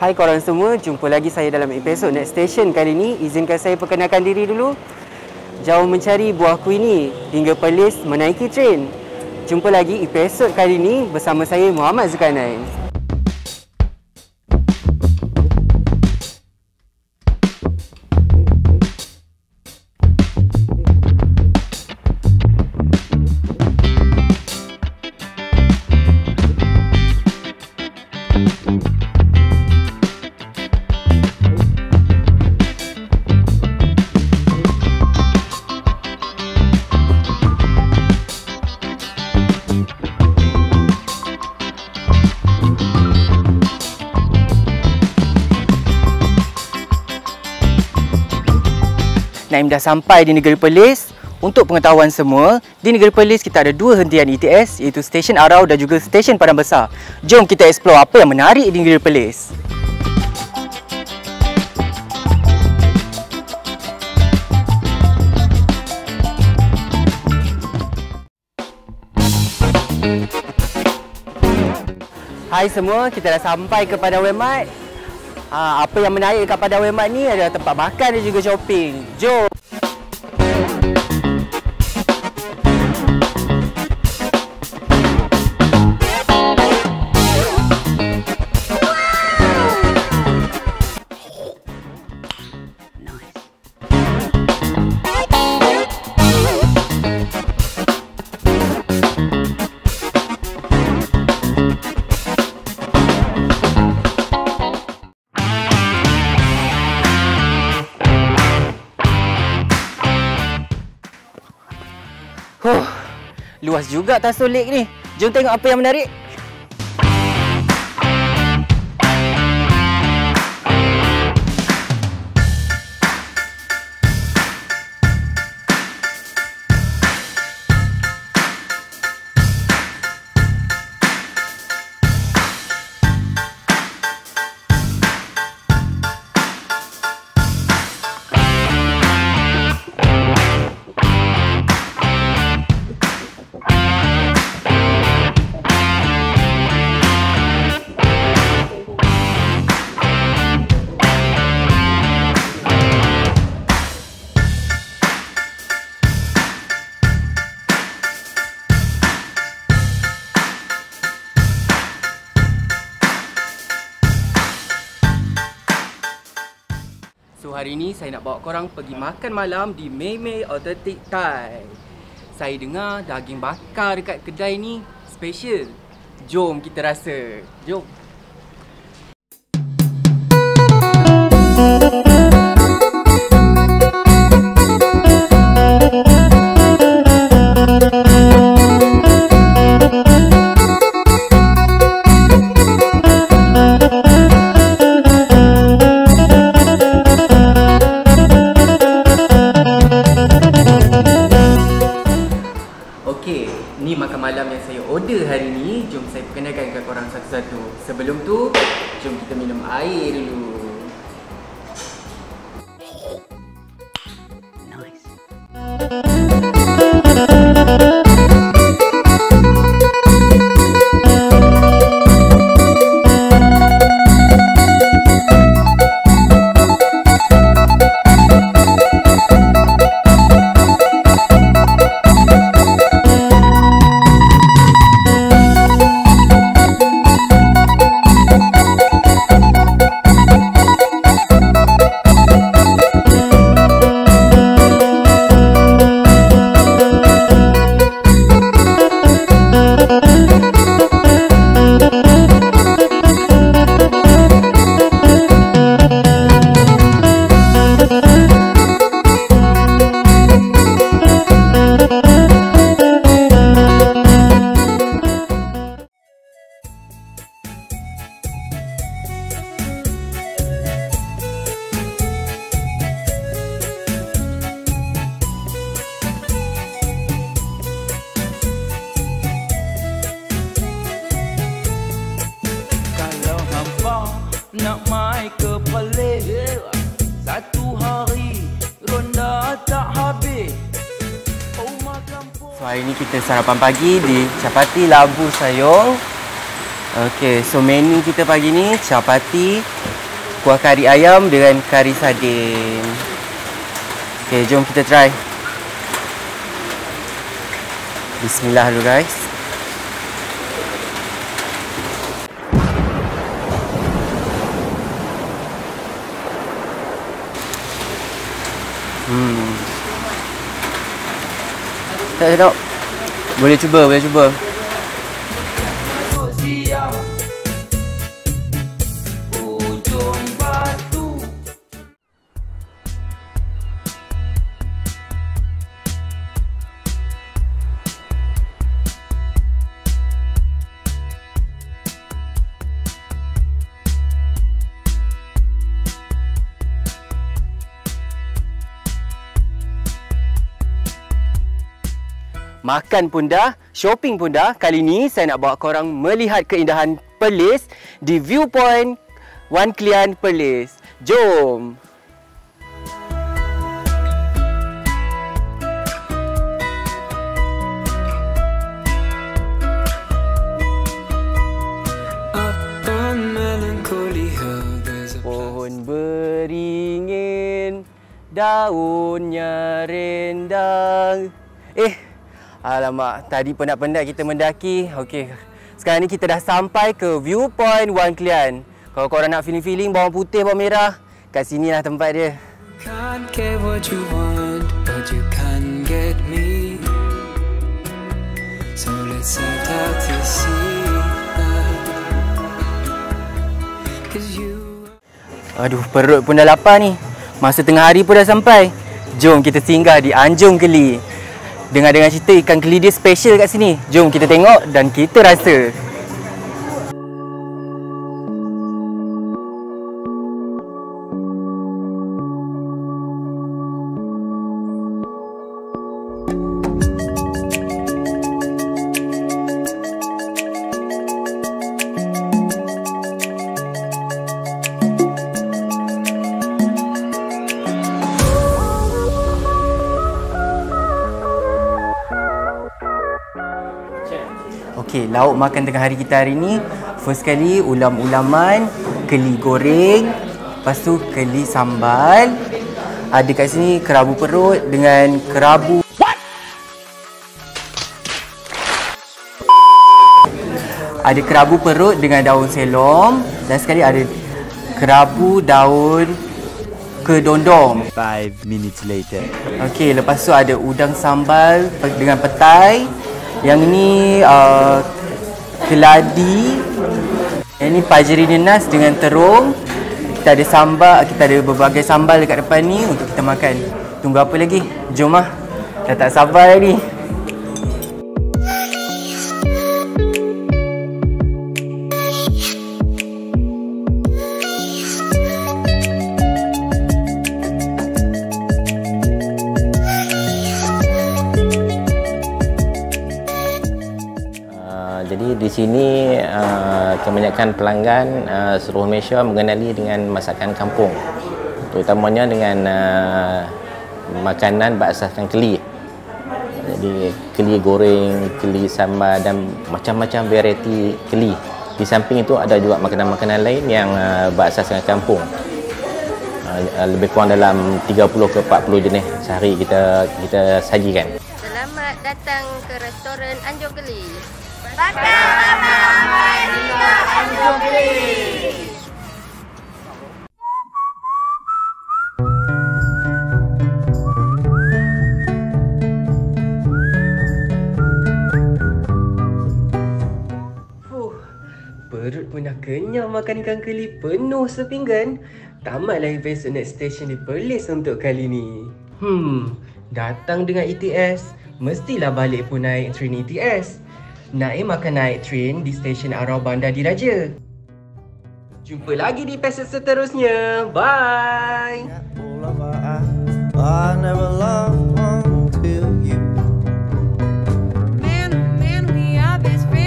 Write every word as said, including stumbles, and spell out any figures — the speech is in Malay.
Hai korang semua, jumpa lagi saya dalam episod Next Station kali ini. Izinkan saya perkenalkan diri dulu. Jauh mencari buah kuini hingga Perlis menaiki tren. Jumpa lagi episod kali ini bersama saya Muhammad Zulkarnain. Naim dah sampai di negeri Perlis. Untuk pengetahuan semua, di negeri Perlis kita ada dua hentian E T S, iaitu Stesen Arau dan juga Stesen Padang Besar. Jom kita explore apa yang menarik di negeri Perlis. Hai semua, kita dah sampai ke Padang Wemat. Ha, apa yang menarik dekat Padang Wemat ni adalah tempat makan dan juga shopping. Jom! Huh, luas juga Tasul Lake ni. Jom tengok apa yang menarik. So hari ni saya nak bawa korang pergi makan malam di Mei Mei Authentic Thai. Saya dengar daging bakar dekat kedai ni special. Jom kita rasa. Jom. Ni makan malam yang saya order hari ni. Jom saya perkenalkan kepada korang satu-satu. Sebelum tu, jom kita minum air dulu. Nice. nak mai ke Perlis, satu hari ronda tak habis. So hari ni kita sarapan pagi di Chapati Labu Sayong. Okey, so menu kita pagi ni chapati, kuah kari ayam dengan kari sardin. Okey, jom kita try. Bismillah dulu guys. Hmm. Tak sedap. Boleh cuba, boleh cuba. Makan pun dah, shopping pun dah. Kali ni saya nak bawa korang melihat keindahan Perlis di Viewpoint Wan Kilian Perlis. Jom! Pohon beringin, daunnya rendang. Eh, alamak, tadi penat-penat kita mendaki. Okey, sekarang ni kita dah sampai ke Viewpoint Wan Kilian. Kalau korang nak feeling-feeling bawang putih, bawang merah, kat sini lah tempat dia. Can't get what you want, but you can't get me. So let's set out to see. Aduh, perut pun dah lapar ni. Masa tengah hari pun dah sampai. Jom kita singgah di Anjung Keli. Dengar-dengar cerita ikan keli dia special kat sini. Jom kita tengok dan kita rasa. Okey, lauk makan tengah hari kita hari ni, first kali ulam-ulaman, keli goreng, lepas tu keli sambal. Ada kat sini kerabu perut dengan kerabu. What? Ada kerabu perut dengan daun selom dan sekali ada kerabu daun kedondong. Five minutes later. Okey, lepas tu ada udang sambal dengan petai. Yang ni uh, keladi. Yang ni pajeri nenas dengan terung. Kita ada sambal, kita ada berbagai sambal dekat depan ni untuk kita makan. Tunggu apa lagi? Jom lah. Dah tak sabar lagi. Jadi di sini uh, kebanyakan pelanggan uh, seluruh Malaysia mengenali dengan masakan kampung, terutamanya dengan uh, makanan berasaskan keli. Jadi keli goreng, keli sambal dan macam-macam variety keli. Di samping itu ada juga makanan-makanan lain yang uh, berasaskan kampung. Uh, lebih kurang dalam tiga puluh ke empat puluh jenis sehari kita kita sajikan. Selamat datang ke restoran Anjung Keli. Makan ramai-ramai di Anjung Keli. Fuh, perut pun dah kenyang makan ikan keli penuh sepinggan. Tamatlah episod Next Station di Perlis untuk kali ni. Hmm, datang dengan E T S, mestilah balik pun naik train E T S. Naim akan naik train di stesen Arau Bandar Diraja. Jumpa lagi di episod seterusnya. Bye! Man, man, we are best friends.